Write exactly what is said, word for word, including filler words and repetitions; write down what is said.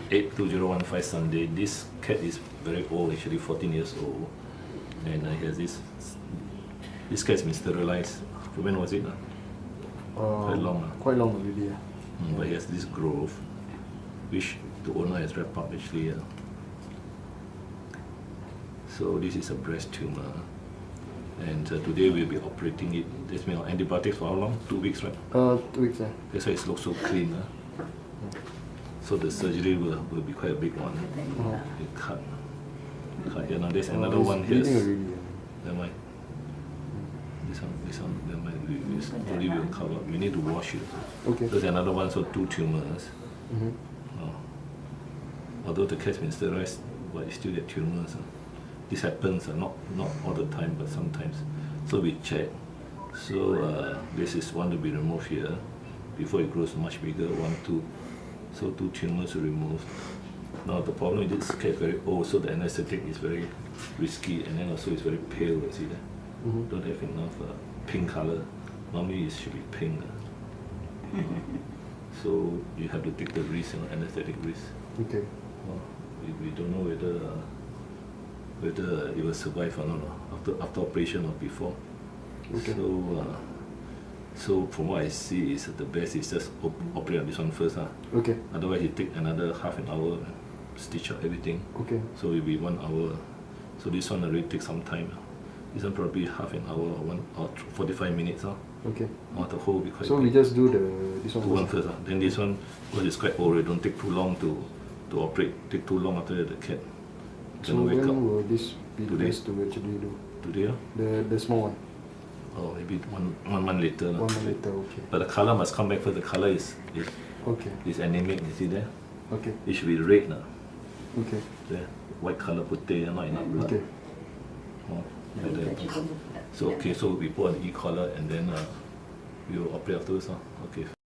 eight two zero one five Sunday. This cat is very old, actually fourteen years old, and uh, he has this. This cat has been sterilized. When was it? Uh? Uh, quite long. Uh. Quite long already. Yeah. Mm, but he has this growth, which the owner has wrapped up actually. Uh. So this is a breast tumor, and uh, today we'll be operating it. This means antibiotics for how long? Two weeks, right? Uh, two weeks. Yeah. That's why it looks so clean. Uh. So the surgery will, will be quite a big one. Uh-huh. You cut, cut here. Now there's Uh, another it's one here. bleeding already. Yeah. Never mind. This one, this one, never mind. We, we slowly will cover. We need to wash it. Okay. There's another one, so two tumors. Mm-hmm. Oh. Although the cat's been sterilized, but you still get tumors. Uh. This happens, uh, not not all the time, but sometimes. So we check. So uh, this is one to be removed here before it grows much bigger. One, two. So two tumors are removed. Now the problem is this cat is very old, so the anesthetic is very risky, and then also it's very pale. You see that? Mm-hmm. Don't have enough uh, pink color. Normally it should be pink. Uh. So you have to take the risk, you know, anesthetic risk. Okay. Well, we, we don't know whether uh, whether it will survive or not after after operation or before. Okay. So uh, so from what I see, is the best is just op operate on this one first. Uh. Okay. Otherwise, it take another half an hour, stitch up everything. Okay. So it will be one hour. So this one already takes some time. This one probably half an hour or one or forty-five minutes. Uh. Okay. Or the whole will be quite So big. we just do the this one Do one first. first. Uh. Then this one, because it's quite old, it don't take too long to to operate. Take too long after the cat. So Cannot wake when up. will this be the Today. best to actually do? Today, uh, The the small one. or maybe one one month later. One Uh. month later. Okay. But the color must come back first. The color is is, Okay. is anemic. You see there? Okay. It should be red. Uh. Okay. There, white color putih, not enough blood. Okay. Oh, like that. So okay, so we put on the e-collar and then uh, we will operate afterwards. Uh. Okay.